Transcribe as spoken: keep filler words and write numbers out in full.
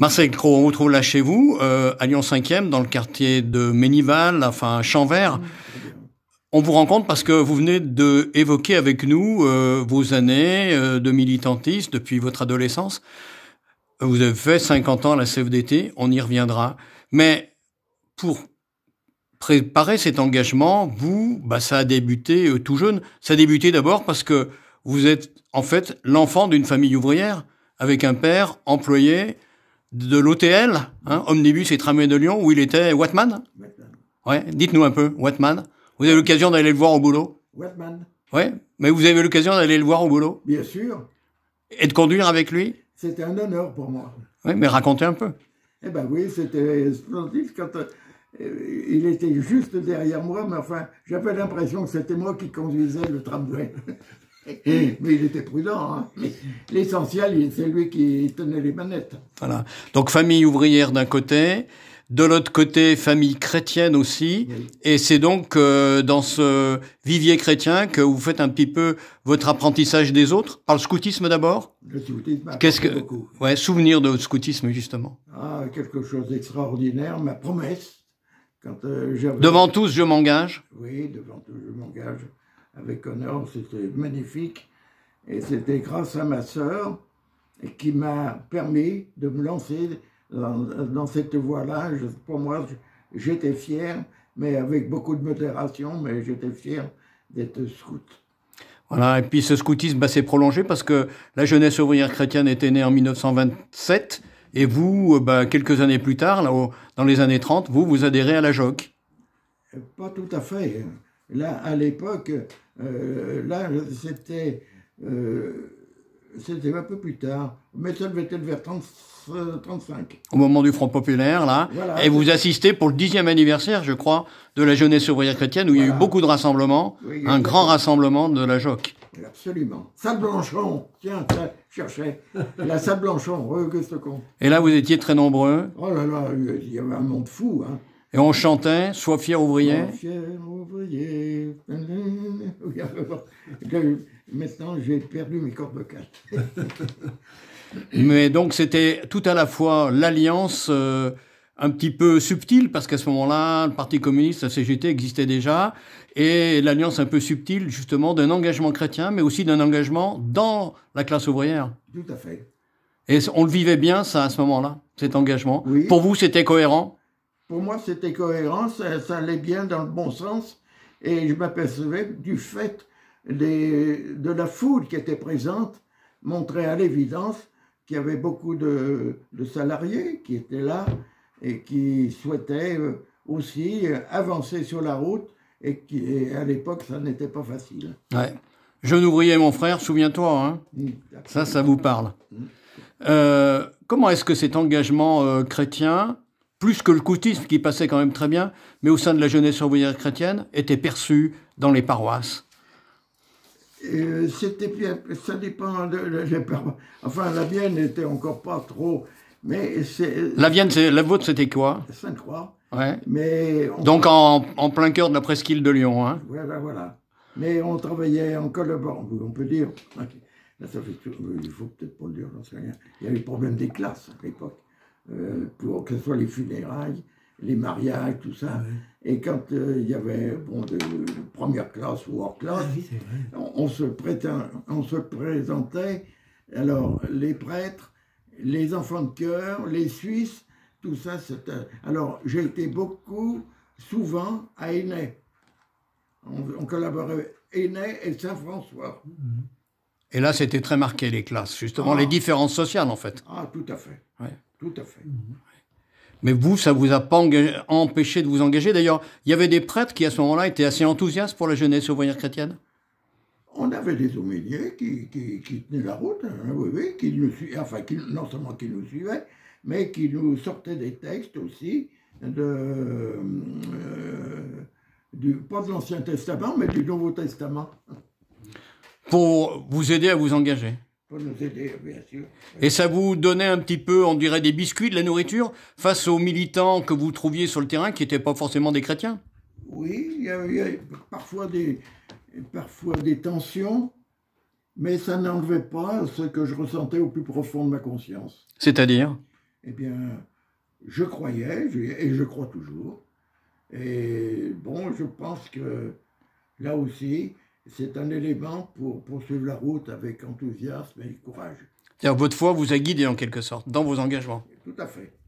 Marcel Cros, on vous trouve là chez vous, euh, à Lyon cinquième, dans le quartier de Ménival, enfin Champvert. Mmh. On vous rencontre parce que vous venez de évoquer avec nous euh, vos années euh, de militantisme depuis votre adolescence. Vous avez fait cinquante ans à la C F D T, on y reviendra. Mais pour préparer cet engagement, vous, bah, ça a débuté euh, tout jeune. Ça a débuté d'abord parce que vous êtes en fait l'enfant d'une famille ouvrière avec un père employé de l'O T L, hein, Omnibus et Tramway de Lyon, où il était Watman. Ouais, dites-nous un peu, Watman. Vous avez l'occasion d'aller le voir au boulot? Watman. Ouais, mais vous avez l'occasion d'aller le voir au boulot? Bien sûr. Et de conduire avec lui? C'était un honneur pour moi. Oui, mais racontez un peu. Eh ben oui, c'était splendide quand euh, il était juste derrière moi, mais enfin, j'avais l'impression que c'était moi qui conduisais le tramway. Mais il était prudent, hein. L'essentiel, c'est lui qui tenait les manettes. Voilà. Donc, famille ouvrière d'un côté, de l'autre côté, famille chrétienne aussi. Oui. Et c'est donc euh, dans ce vivier chrétien que vous faites un petit peu votre apprentissage des autres, par le scoutisme d'abord. Le scoutisme a Qu'est-ce que beaucoup. Ouais, souvenir de votre scoutisme, justement. Ah, quelque chose d'extraordinaire, ma promesse. Quand, euh, devant tous, je m'engage. Oui, devant tous, je m'engage. Avec honneur, c'était magnifique. Et c'était grâce à ma sœur qui m'a permis de me lancer dans, dans cette voie-là. Pour moi, j'étais fier, mais avec beaucoup de modération, mais j'étais fier d'être scout. Voilà, et puis ce scoutisme bah, s'est prolongé parce que la jeunesse ouvrière chrétienne était née en mille neuf cent vingt-sept, et vous, bah, quelques années plus tard, là, au, dans les années trente, vous, vous adhérez à la J O C. Pas tout à fait. Là, à l'époque, euh, là, c'était euh, c'était un peu plus tard. Mais ça devait être vers trente, trente-cinq. Au moment du Front populaire, là. Voilà, et vous assistez pour le dixième anniversaire, je crois, de la jeunesse ouvrière chrétienne, où voilà. Il y a eu beaucoup de rassemblements, oui, un grand rassemblement de la J O C. Absolument. Salle Blanchon, tiens, ça, je cherchais. La Salle Blanchon, Auguste Comte. Et là, vous étiez très nombreux. Oh là là, il y avait un monde fou, hein. Et on chantait « Sois fier ouvrier ». Sois fier ouvrier. Maintenant, j'ai perdu mes cordes vocales. Mais donc, c'était tout à la fois l'alliance euh, un petit peu subtile, parce qu'à ce moment-là, le Parti communiste, la C G T existait déjà, et l'alliance un peu subtile, justement, d'un engagement chrétien, mais aussi d'un engagement dans la classe ouvrière. Tout à fait. Et on le vivait bien, ça, à ce moment-là, cet engagement. Oui. Pour vous, c'était cohérent? Pour moi, c'était cohérent, ça, ça allait bien dans le bon sens, et je m'apercevais du fait des, de la foule qui était présente, montrait à l'évidence qu'il y avait beaucoup de, de salariés qui étaient là et qui souhaitaient aussi avancer sur la route, et, qui, et à l'époque, ça n'était pas facile. Ouais. Jeune ouvrier, mon frère, souviens-toi, hein. Mmh, ça, ça vous parle. Mmh. Euh, comment est-ce que cet engagement euh, chrétien, plus que le scoutisme qui passait quand même très bien, mais au sein de la jeunesse ouvrière chrétienne, était perçu dans les paroisses? euh, C'était bien, ça dépend de, de, de enfin, la mienne n'était encore pas trop, mais c'est... La Vienne, la vôtre, c'était quoi? Sainte-Croix. Ouais. Mais on... Donc en, en plein cœur de la presqu'île de Lyon, hein? Voilà, voilà. Mais on travaillait en collaborant, on peut dire. Là, ça fait tout, il faut peut-être pas le dire, j'en sais rien. Il y avait le problème des classes à l'époque. Euh, pour que ce soit les funérailles, les mariages, tout ça. Oui. Et quand euh, il y avait bon, de, de première classe ou hors classe, oui, on, on, se prétend, on se présentait, alors les prêtres, les enfants de chœur, les Suisses, tout ça. C'était... Alors j'ai été beaucoup, souvent, à Énay. On, on collaborait Énay et Saint-François. Et là, c'était très marqué, les classes, justement, ah. les différences sociales, en fait. Ah, tout à fait. Ouais. Tout à fait. Mais vous, ça vous a pas engagé, empêché de vous engager. D'ailleurs, il y avait des prêtres qui, à ce moment-là, étaient assez enthousiastes pour la jeunesse ouvrière chrétienne. On avait des aumôniers qui, qui, qui tenaient la route, hein, oui, oui, qui nous suivaient, enfin, qui, non seulement qui nous suivaient, mais qui nous sortaient des textes aussi, de, euh, du, pas de l'Ancien Testament, mais du Nouveau Testament. Pour vous aider à vous engager. Pour nous aider, bien sûr. Et ça vous donnait un petit peu, on dirait, des biscuits, de la nourriture, face aux militants que vous trouviez sur le terrain, qui n'étaient pas forcément des chrétiens? Oui, il y avait parfois des, parfois des tensions, mais ça n'enlevait pas ce que je ressentais au plus profond de ma conscience. C'est-à-dire? eh bien, je croyais, je- et je crois toujours. Et bon, je pense que là aussi, c'est un élément pour poursuivre la route avec enthousiasme et courage. C'est-à-dire votre foi vous a guidé en quelque sorte dans vos engagements. Tout à fait.